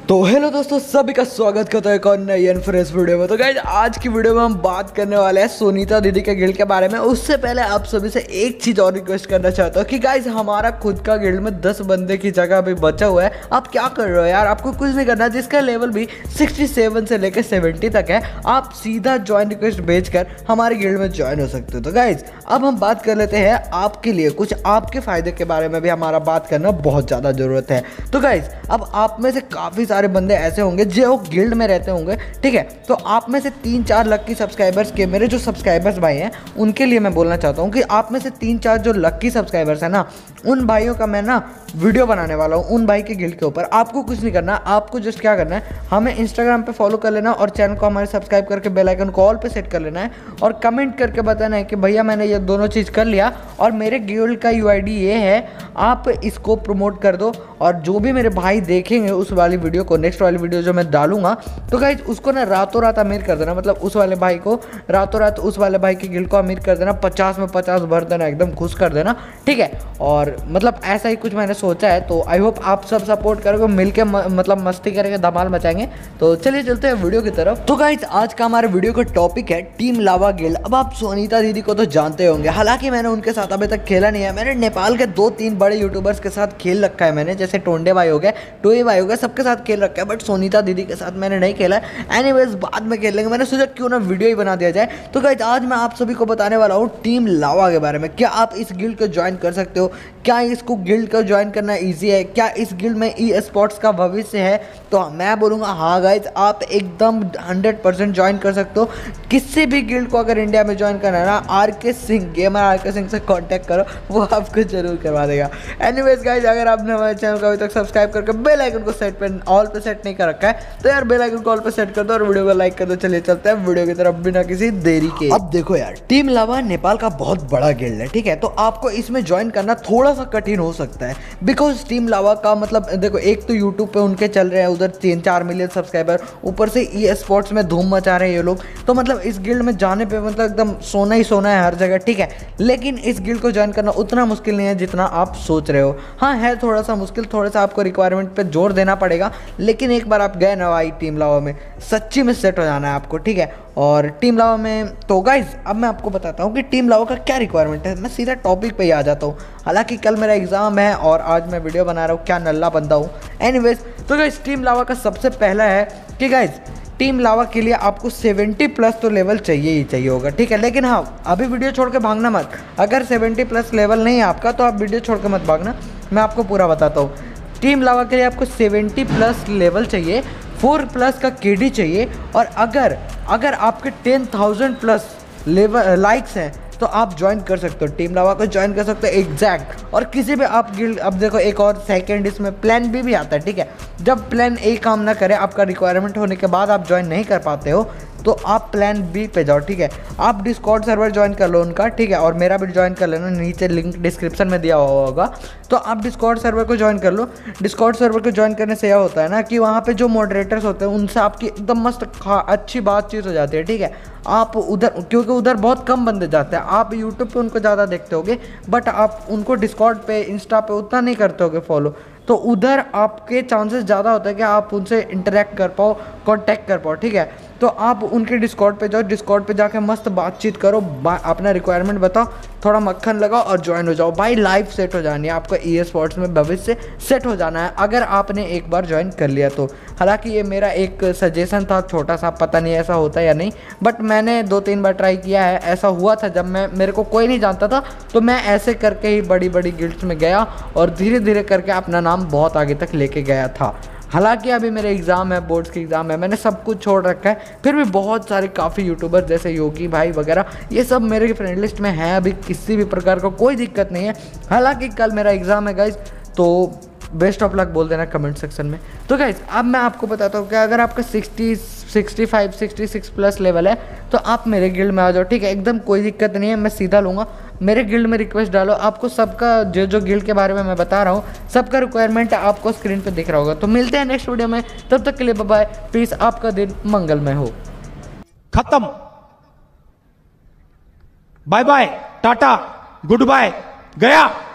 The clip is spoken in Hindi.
तो हेलो दोस्तों, सभी का स्वागत करता है एक और नई एंड फ्रेश वीडियो में। तो गाइज आज की वीडियो में हम बात करने वाले हैं सोनीता दीदी के गिल्ड के बारे में। उससे पहले आप सभी से एक चीज़ और रिक्वेस्ट करना चाहता हूँ कि गाइज हमारा खुद का गिल्ड में 10 बंदे की जगह अभी बचा हुआ है। आप क्या कर रहे हो यार, आपको कुछ नहीं करना। जिसका लेवल भी 67 से लेकर 70 तक है, आप सीधा ज्वाइन रिक्वेस्ट भेजकर हमारे गिल्ड में ज्वाइन हो सकते हो। तो गाइज अब हम बात कर लेते हैं आपके लिए कुछ आपके फायदे के बारे में भी हमारा बात करना बहुत ज़्यादा ज़रूरत है। तो गाइज अब आप में से काफ़ी सारे बंदे ऐसे होंगे जो गिल्ड में रहते होंगे, ठीक है। तो आप में से 3-4 लक्की सब्सक्राइबर्स के मेरे जो सब्सक्राइबर्स भाई हैं उनके लिए मैं बोलना चाहता हूँ कि आप में से 3-4 जो लक्की सब्सक्राइबर्स हैं ना, उन भाइयों का मैं ना वीडियो बनाने वाला हूँ उन भाई के गिल्ड के ऊपर। आपको कुछ नहीं करना, आपको जस्ट क्या करना है, हमें इंस्टाग्राम पे फॉलो कर लेना और चैनल को हमारे सब्सक्राइब करके बेल आइकन को ऑल पे सेट कर लेना है और कमेंट करके बताना है कि भैया मैंने ये दोनों चीज़ कर लिया और मेरे गिल्ड का यूआईडी ये है, आप इसको प्रमोट कर दो। और जो भी मेरे भाई देखेंगे उस वाली वीडियो को, नेक्स्ट वाली वीडियो जो मैं डालूंगा, तो गाइज उसको ना रातों रात अमीर कर देना। मतलब उस वाले भाई को रातों रात उस वाले भाई के गिल्ड को अमीर कर देना, 50 में 50 भर देना, एकदम खुश कर देना, ठीक है। और मतलब ऐसा ही कुछ मैंने सोचा है, तो आई होप आप सब सपोर्ट करोगे, मिलके मतलब मस्ती करेंगे, धमाल मचाएंगे। तो चलिए चलते हैं वीडियो की तरफ। तो गाइज आज का हमारे वीडियो का टॉपिक है टीम लावा गिल्ड। अब आप सोनीता दीदी को तो जानते होंगे, हालांकि मैंने उनके साथ अभी तक खेला नहीं है। मैंने नेपाल के 2-3 बड़े यूट्यूबर्स के साथ खेल रखा है मैंने, जैसे टोंडे भाई हो गए, टोई भाई हो गए, सबके साथ खेल रखा है, बट सोनीता दीदी के साथ मैंने नहीं खेला है। एनीवेज बाद में खेल लेंगे। मैंने सोचा क्यों ना वीडियो ही बना दिया जाए। तो गाइस आज मैं आप सभी को बताने वाला हूँ टीम लावा के बारे में। क्या आप इस गिल्ड को ज्वाइन कर सकते हो? क्या इसको गिल्ड को ज्वाइन करना ईजी है? क्या इस गिल्ड में ई स्पोर्ट्स का भविष्य है? तो मैं बोलूँगा हाँ गाइज, आप एकदम 100% ज्वाइन कर सकते हो। किसी भी गिल्ड को अगर इंडिया में ज्वाइन करना है ना, RK Singh, gamer RK Singh से कॉन्टैक्ट करो, वो आपको जरूर करवा देगा। एनीवेज गाइज अगर आपने हमारे चैनल को अभी तक सब्सक्राइब करके बेल आइकन को सेट पे ऑल पे सेट नहीं कर रखा है, तो यार बेल आइकन को ऑल पे सेट कर दो और वीडियो को लाइक कर दो। चलिए चलते हैं वीडियो की तरफ बिना किसी देरी के। अब देखो यार, टीम लावा नेपाल का बहुत बड़ा गिल्ड है, ठीक है। तो आपको इसमें ज्वाइन करना थोड़ा सा कठिन हो सकता है, बिकॉज टीम लावा का मतलब देखो, एक तो यूट्यूब पे उनके चल रहे हैं उधर 3-4 मिलियन सब्सक्राइबर, ऊपर से ई स्पोर्ट्स में धूम मचा रहे हैं ये लोग। तो मतलब इस गिल्ड में जाने पे मतलब एकदम सोना ही सोना है हर जगह, ठीक है। लेकिन इस गिल्ड को ज्वाइन करना उतना मुश्किल नहीं है जितना आप सोच रहे हो। हाँ है थोड़ा सा मुश्किल, थोड़ा सा आपको रिक्वायरमेंट पे जोर देना पड़ेगा, लेकिन एक बार आप गए ना भाई टीम लावा में, सच्ची में सेट हो जाना है आपको, ठीक है। और टीम लावा में तो गाइज अब मैं आपको बताता हूँ कि टीम लावा का क्या रिक्वायरमेंट है। मैं सीधा टॉपिक पे ही आ जाता हूँ। हालांकि कल मेरा एग्जाम है और आज मैं वीडियो बना रहा हूँ, क्या नल्ला बंदा हूँ। एनीवेज तो गाइज टीम लावा का सबसे पहला है कि गाइज टीम लावा के लिए आपको 70+ तो लेवल चाहिए ही चाहिए होगा, ठीक है। लेकिन हाँ, अभी वीडियो छोड़ के भागना मत। अगर 70+ लेवल नहीं है आपका तो आप वीडियो छोड़ के मत भागना, मैं आपको पूरा बताता हूँ। टीम लावा के लिए आपको 70+ लेवल चाहिए, 4+ का KD चाहिए, और अगर आपके 10,000+ लेवल लाइक्स हैं तो आप ज्वाइन कर सकते हो, टीम लावा को ज्वाइन कर सकते हो एग्जैक्ट। और किसी भी आप गिल्ड, अब देखो एक और सेकंड इसमें प्लान B भी आता है, ठीक है। जब प्लान A काम ना करे, आपका रिक्वायरमेंट होने के बाद आप ज्वाइन नहीं कर पाते हो, तो आप प्लान B पे जाओ, ठीक है। आप डिस्कॉर्ड सर्वर ज्वाइन कर लो उनका, ठीक है, और मेरा भी ज्वाइन कर लेना, नीचे लिंक डिस्क्रिप्शन में दिया हुआ होगा। तो आप डिस्कॉर्ड सर्वर को ज्वाइन कर लो। डिस्कॉर्ड सर्वर को ज्वाइन करने से यह होता है ना कि वहाँ पे जो मॉडरेटर्स होते हैं उनसे आपकी एकदम मस्त अच्छी बातचीत हो जाती है, ठीक है। आप उधर, क्योंकि उधर बहुत कम बंदे जाते हैं, आप यूट्यूब पे उनको ज़्यादा देखते होगे, बट आप उनको डिस्कॉर्ड पे, इंस्टा पे उतना नहीं करते होगे फॉलो। तो उधर आपके चांसेस ज़्यादा होते हैं कि आप उनसे इंटरेक्ट कर पाओ, कांटेक्ट कर पाओ, ठीक है। तो आप उनके डिस्कॉर्ड पे जाओ, डिस्कॉर्ड पे जाके मस्त बातचीत करो, अपना रिक्वायरमेंट बताओ, थोड़ा मक्खन लगाओ और ज्वाइन हो जाओ भाई। लाइफ सेट हो जानी है, आपका ई स्पोर्ट्स में भविष्य सेट हो जाना है अगर आपने एक बार ज्वाइन कर लिया तो। हालांकि ये मेरा एक सजेशन था छोटा सा, पता नहीं ऐसा होता है या नहीं, बट मैंने 2-3 बार ट्राई किया है। ऐसा हुआ था जब मेरे को कोई नहीं जानता था, तो मैं ऐसे करके ही बड़ी बड़ी गिल्ड्स में गया और धीरे धीरे करके अपना नाम बहुत आगे तक लेके गया था। हालांकि अभी मेरे एग्ज़ाम है, बोर्ड्स के एग्ज़ाम है, मैंने सब कुछ छोड़ रखा है, फिर भी बहुत सारे काफ़ी यूट्यूबर जैसे योगी भाई वगैरह ये सब मेरे फ्रेंड लिस्ट में हैं। अभी किसी भी प्रकार का कोई दिक्कत नहीं है। हालांकि कल मेरा एग्ज़ाम है गाइज, तो बेस्ट ऑफ लक बोल देना कमेंट सेक्शन में। तो गाइज अब मैं आपको बताता हूँ कि अगर आपका 65, 66+ लेवल है तो आप मेरे गिल्ड में आ जाओ, ठीक है। एकदम कोई दिक्कत नहीं है, मैं सीधा लूँगा। मेरे गिल्ड में रिक्वेस्ट डालो, आपको सबका जो गिल्ड के बारे में मैं बता रहा हूँ सबका रिक्वायरमेंट आपको स्क्रीन पे दिख रहा होगा। तो मिलते हैं नेक्स्ट वीडियो में, तब तक के लिए बाय बाय, प्लीज़ आपका दिन मंगलमय हो। खत्म, bye bye, tata, goodbye, गया।